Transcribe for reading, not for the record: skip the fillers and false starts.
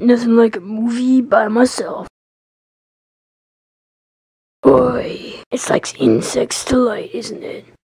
Nothing like a movie by myself. Boy, it's like insects to light, isn't it?